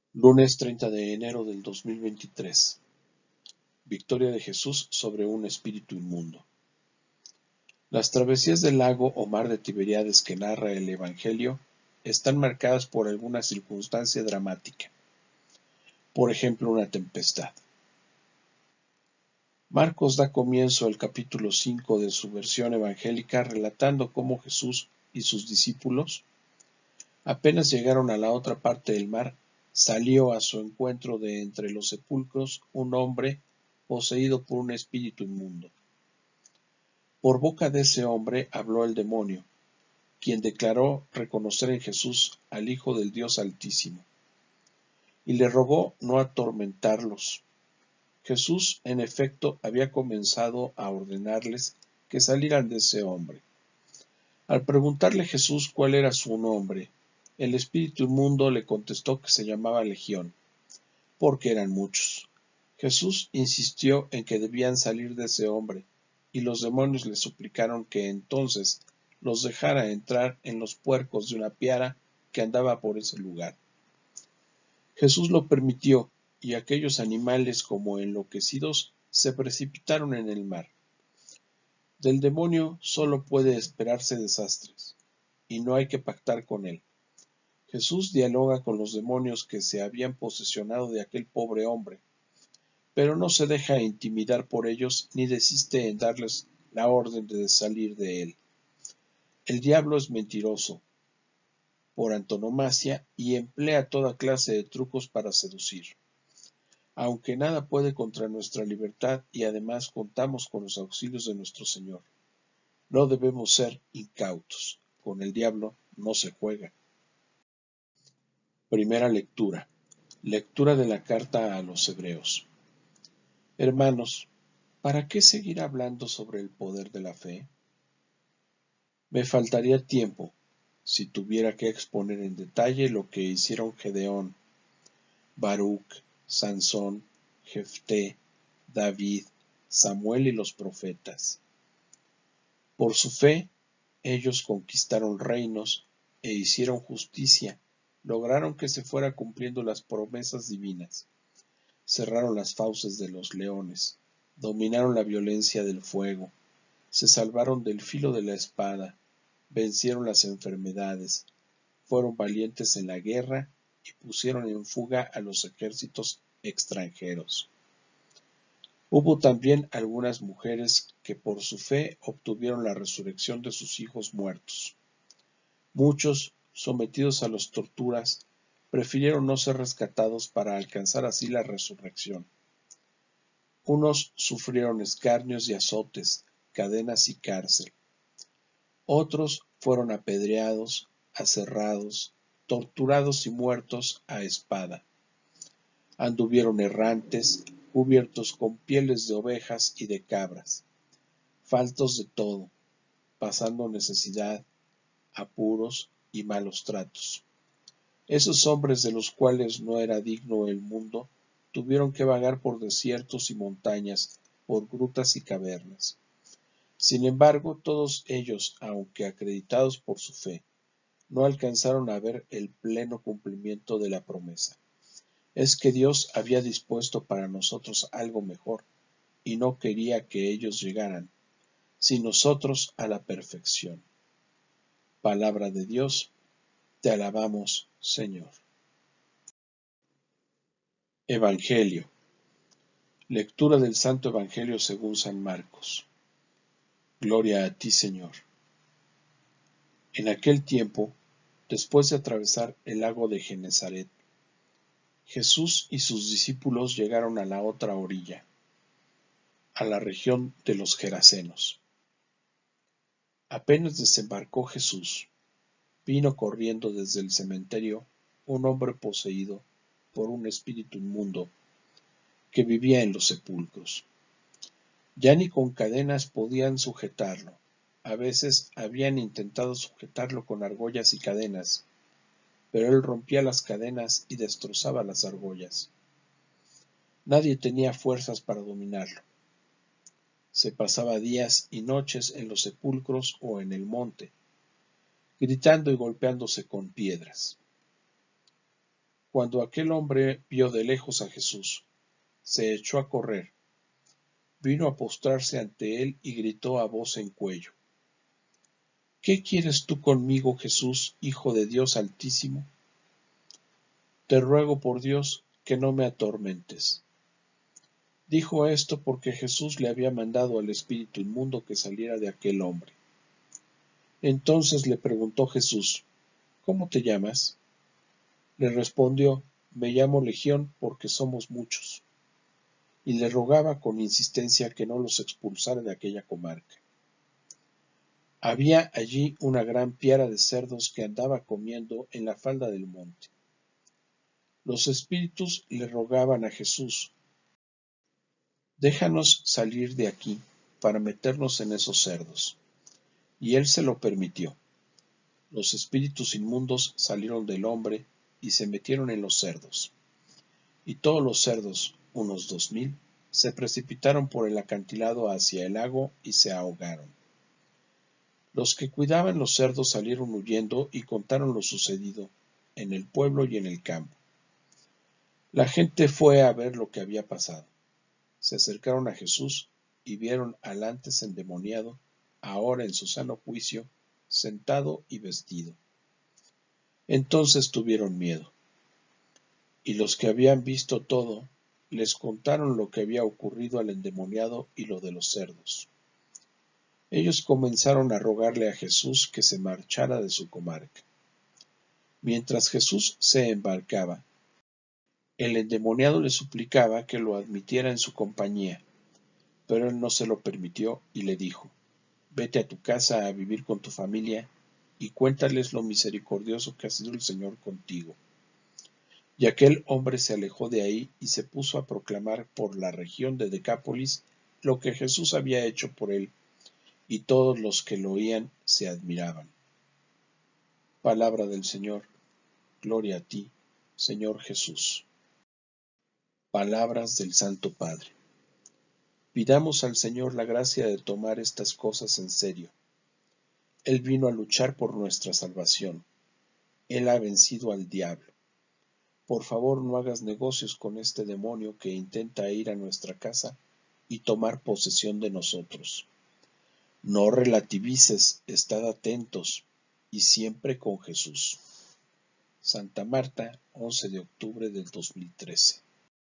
Lunes 30 de enero del 2023. Victoria de Jesús sobre un espíritu inmundo. Las travesías del lago o mar de Tiberíades que narra el Evangelio están marcadas por alguna circunstancia dramática, por ejemplo una tempestad. Marcos da comienzo al capítulo 5 de su versión evangélica relatando cómo Jesús y sus discípulos, apenas llegaron a la otra parte del mar, salió a su encuentro de entre los sepulcros un hombre poseído por un espíritu inmundo. Por boca de ese hombre habló el demonio, quien declaró reconocer en Jesús al Hijo del Dios Altísimo, y le rogó no atormentarlos. Jesús, en efecto, había comenzado a ordenarles que salieran de ese hombre. Al preguntarle Jesús cuál era su nombre, el espíritu inmundo le contestó que se llamaba Legión, porque eran muchos. Jesús insistió en que debían salir de ese hombre, y los demonios le suplicaron que entonces los dejara entrar en los puercos de una piara que andaba por ese lugar. Jesús lo permitió, y aquellos animales como enloquecidos se precipitaron en el mar. Del demonio solo puede esperarse desastres, y no hay que pactar con él. Jesús dialoga con los demonios que se habían posesionado de aquel pobre hombre, pero no se deja intimidar por ellos ni desiste en darles la orden de salir de él. El diablo es mentiroso, por antonomasia, y emplea toda clase de trucos para seducir. Aunque nada puede contra nuestra libertad y además contamos con los auxilios de nuestro Señor, no debemos ser incautos. Con el diablo no se juega. Primera lectura. Lectura de la carta a los Hebreos. Hermanos, ¿para qué seguir hablando sobre el poder de la fe? Me faltaría tiempo si tuviera que exponer en detalle lo que hicieron Gedeón, Baruc, Sansón, Jefté, David, Samuel y los profetas. Por su fe, ellos conquistaron reinos e hicieron justicia, lograron que se fuera cumpliendo las promesas divinas, cerraron las fauces de los leones, dominaron la violencia del fuego, se salvaron del filo de la espada, vencieron las enfermedades, fueron valientes en la guerra y pusieron en fuga a los ejércitos extranjeros. Hubo también algunas mujeres que por su fe obtuvieron la resurrección de sus hijos muertos. Muchos, sometidos a las torturas, prefirieron no ser rescatados para alcanzar así la resurrección. Unos sufrieron escarnios y azotes, cadenas y cárcel. Otros fueron apedreados, aserrados, torturados y muertos a espada. Anduvieron errantes, cubiertos con pieles de ovejas y de cabras, faltos de todo, pasando necesidad, apuros y malos tratos. Esos hombres de los cuales no era digno el mundo, tuvieron que vagar por desiertos y montañas, por grutas y cavernas. Sin embargo, todos ellos, aunque acreditados por su fe, no alcanzaron a ver el pleno cumplimiento de la promesa. Es que Dios había dispuesto para nosotros algo mejor, y no quería que ellos llegaran, sino nosotros a la perfección. Palabra de Dios, te alabamos, Señor. Evangelio. Lectura del Santo Evangelio según San Marcos. Gloria a ti, Señor. En aquel tiempo, después de atravesar el lago de Genesaret, Jesús y sus discípulos llegaron a la otra orilla, a la región de los Gerasenos. Apenas desembarcó Jesús, vino corriendo desde el cementerio un hombre poseído por un espíritu inmundo que vivía en los sepulcros. Ya ni con cadenas podían sujetarlo. A veces habían intentado sujetarlo con argollas y cadenas, pero él rompía las cadenas y destrozaba las argollas. Nadie tenía fuerzas para dominarlo. Se pasaba días y noches en los sepulcros o en el monte, gritando y golpeándose con piedras. Cuando aquel hombre vio de lejos a Jesús, se echó a correr, vino a postrarse ante él y gritó a voz en cuello: ¿Qué quieres tú conmigo, Jesús, Hijo de Dios Altísimo? Te ruego por Dios que no me atormentes. Dijo esto porque Jesús le había mandado al espíritu inmundo que saliera de aquel hombre. Entonces le preguntó Jesús: ¿Cómo te llamas? Le respondió: Me llamo Legión, porque somos muchos. Y le rogaba con insistencia que no los expulsara de aquella comarca. Había allí una gran piara de cerdos que andaba comiendo en la falda del monte. Los espíritus le rogaban a Jesús: Déjanos salir de aquí para meternos en esos cerdos. Y él se lo permitió. Los espíritus inmundos salieron del hombre y se metieron en los cerdos. Y todos los cerdos, unos 2000, se precipitaron por el acantilado hacia el lago y se ahogaron. Los que cuidaban los cerdos salieron huyendo y contaron lo sucedido en el pueblo y en el campo. La gente fue a ver lo que había pasado. Se acercaron a Jesús y vieron al antes endemoniado, ahora en su sano juicio, sentado y vestido. Entonces tuvieron miedo. Y los que habían visto todo, les contaron lo que había ocurrido al endemoniado y lo de los cerdos. Ellos comenzaron a rogarle a Jesús que se marchara de su comarca. Mientras Jesús se embarcaba, el endemoniado le suplicaba que lo admitiera en su compañía, pero él no se lo permitió y le dijo: Vete a tu casa a vivir con tu familia y cuéntales lo misericordioso que ha sido el Señor contigo. Y aquel hombre se alejó de ahí y se puso a proclamar por la región de Decápolis lo que Jesús había hecho por él, y todos los que lo oían se admiraban. Palabra del Señor. Gloria a ti, Señor Jesús. Palabras del Santo Padre. Pidamos al Señor la gracia de tomar estas cosas en serio. Él vino a luchar por nuestra salvación. Él ha vencido al diablo. Por favor, no hagas negocios con este demonio que intenta ir a nuestra casa y tomar posesión de nosotros. No relativices, estad atentos y siempre con Jesús. Santa Marta, 11 de octubre del 2013.